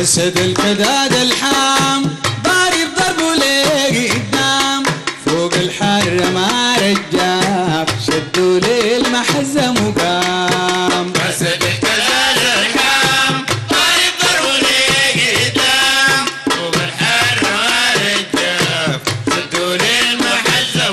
أسد الكداد الحام ضارب ضربه ليه قدام فوق الحر ما رجاف شدوا ليه المحزة مقام. أسد الكداد الحام ضارب ضربه ليه قدام فوق الحر ما رجاف شدوا ليه المحزة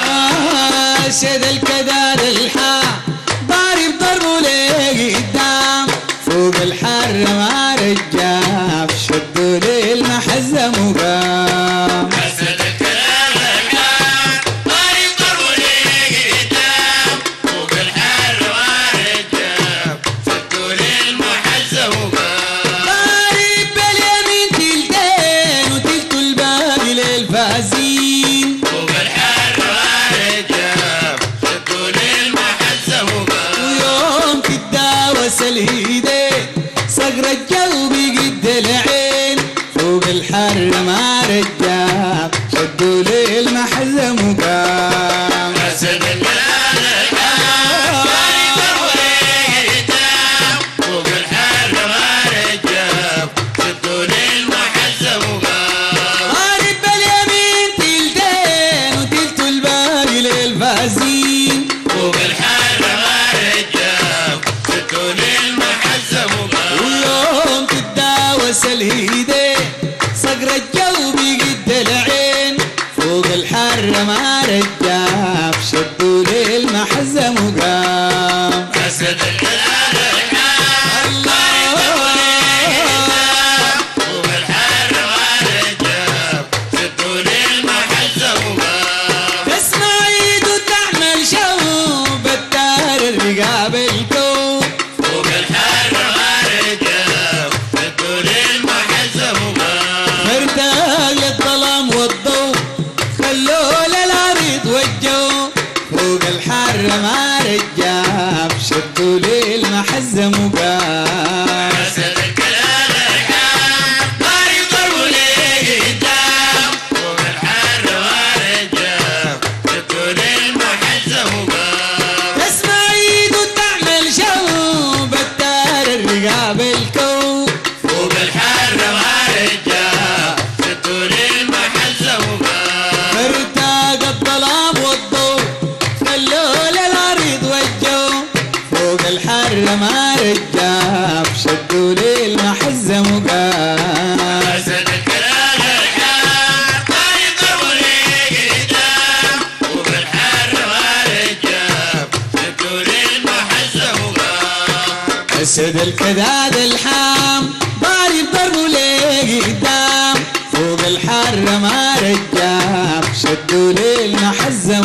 مقام. أسد الكداد الحام ضارب ضربه ليه قدام فوق الحر ما رجاف شدوا ليه المحزة مقام. أسد الكداد الحام ضارب ضربه ليه قدام فوق الحر ما رجاف شدوا ليه المحزة مقام. ضارب باليمين تلتين وتلتو الباقي للفازين فوق الحر ما رجاف شدوا ليه المحزة مقام. ويوم تتداوس الهيدين صقر الجو بقد العين فوق الحر ما رجاف شدوا ليه المحزة مقام. أسد الكداد الحام ضارب ضربه ليه قدام فوق الحر ما رجاف شدوا ليه المحزة مقام. ضارب باليمين تلتين وتلتو الباقي للفازين فوق الحر ما رجاف شدوا ليه المحزة مقام. ويوم تتداوس الهيدين صقر الجو بقد العين فوق الحر ما رجاف شدوا ليه المحزة مقام. أسد الكداد الحام ضارب ضربه ليه قدام فوق الحر ما رجاف شدوا ليه المحزة مقام. تسمع ايده تعمل شوب الدار الرقاب الكون فوق الحر ما رجاف شدوا ليه المحزة مقام. مرتاح للظلام والضوء خلوا للارض والجو فوق الحر ما رجاف شدوا ليه المحزة مقام. أسد الكداد الحام ضارب ضربه ليه قدام فوق الحر ما رجاف شدوا ليه المحزة مقام. تسمع ايده تعمل شوب الدار الرقاب الكون فوق الحر ما رجاف شدوا ليه المحزة مقام. مرتاق الظلام والضوء خلوا للارض والجو فوق الحر ما رجاف شدوا ليه المحزة مقام. أسد الكداد الحام ضارب ضربه ليه قدام فوق الحر ما رجاف شدوا ليه المحزة مقام. أسد الكداد الحام ضارب ضربه ليه قدام فوق الحر ما رجاف شدوا ليه المحزة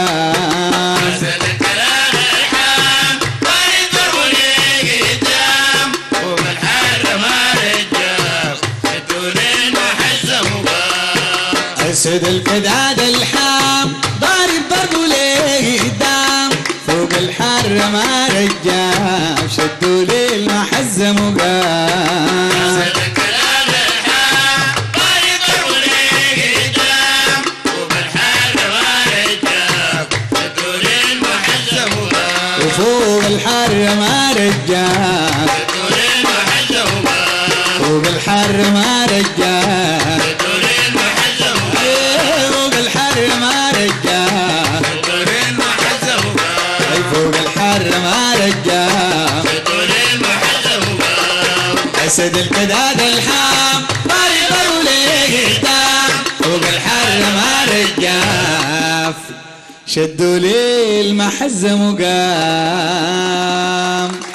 مقام. أسد الكداد الحام ضارب ضربه ليه قدام فوق الحر ما رجاف شدوا ليه المحزة مقام. أسد الكداد الحام ضارب ضربه ليه قدام فوق الحر ما رجاف شدوا ليه المحزة مقام. أسد الكداد الحام ضارب ضربه ليه قدام فوق الحر ما رجاف شدوا ليه المحزة مقام. وفوق الحر ما رجاف شدوا ليه المحزة مقام. فوق الحر ما رجاف شدوا ليه المحزة مقام. فوق الحر ما رجاف شدوا ليه المحزة مقام. فوق الحر ما رجاف شدوا ليه المحزة مقام. أسد الكداد الحام ضارب ضربه ليه قدام فوق الحر ما رجاف شدوا ليه المحزة مقام.